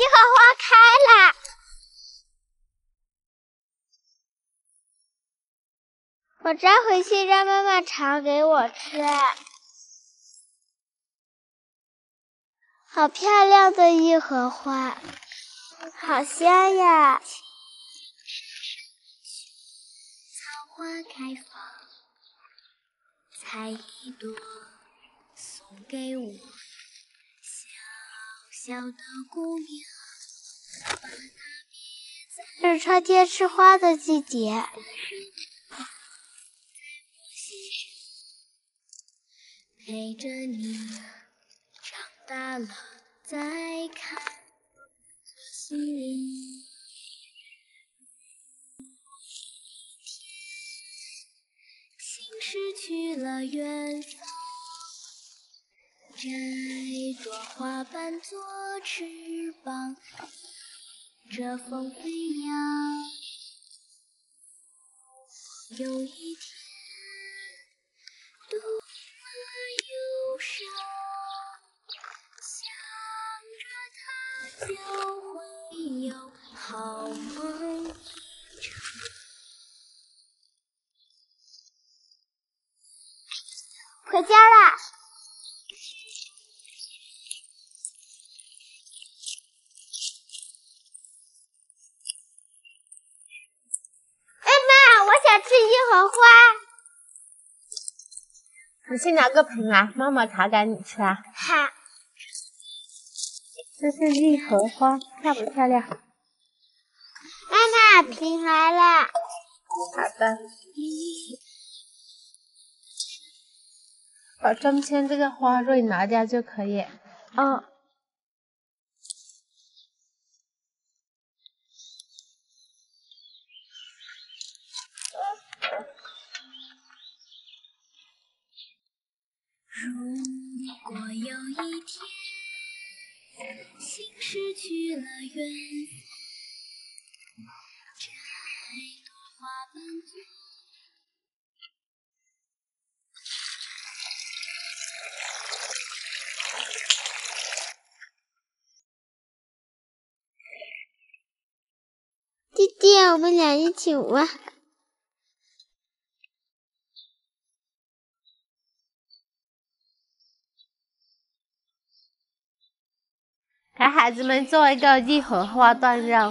荷花开了。我摘回去让妈妈尝给我吃。好漂亮的一荷花，好香呀！草花开放，采一朵送给我，小小的姑娘。这是春天吃花的季节。陪着你长大了再看心里。心失去了远方，这朵花瓣做翅膀，着风飞扬。有一天多么忧伤，想着它就会有好梦一场。回家啦！妈妈，我想吃一荷花。 你去拿个盆来，妈妈查给你吃啊。 好。 这是一荷花，漂不漂亮？ 妈妈，瓶来了。 好的。把中间这个花蕊拿掉就可以。 哦。如果有一天，心失去了远方，这朵花瓣做。弟弟，我们俩一起玩。 给孩子们做一个一荷花断肉。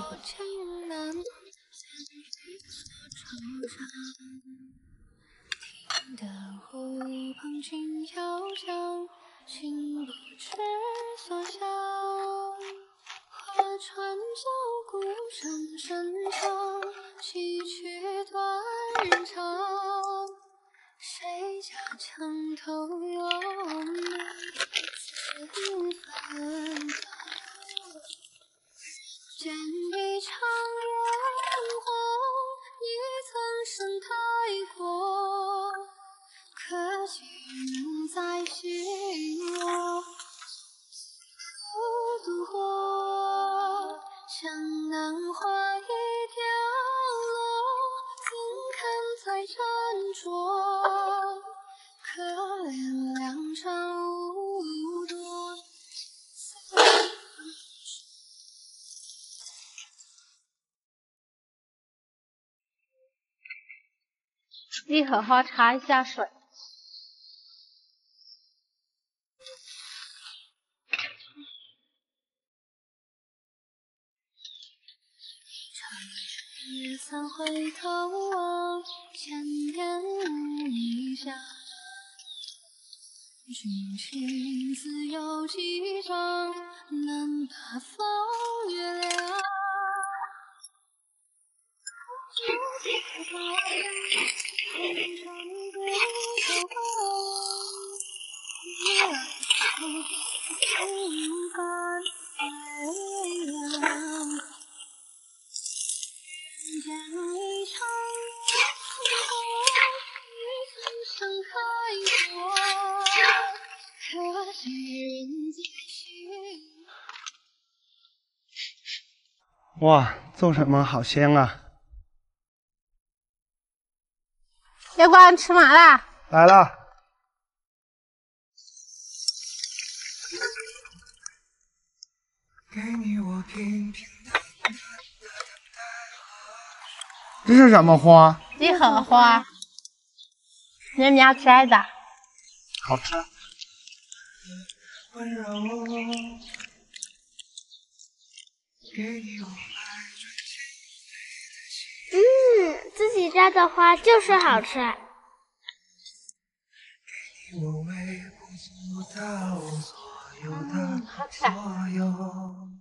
船小鼓声声唱，戏曲断肠。谁家墙头有梅子芬芳？剪一场烟火，你曾盛开过，可惜仍在心窝。孤独过，像南花一凋落，怎堪再斟酌？可怜良辰无多。 一荷花插一下水。 夜三回头望，千年一夏。君情自有几张，能把风月亮。 哇，做什么好香啊！ 要不然吃麻辣？ 来了。 这是什么花？ 几何花。你要吃还是？ 好吃。 自己摘的花就是好吃。 好吃。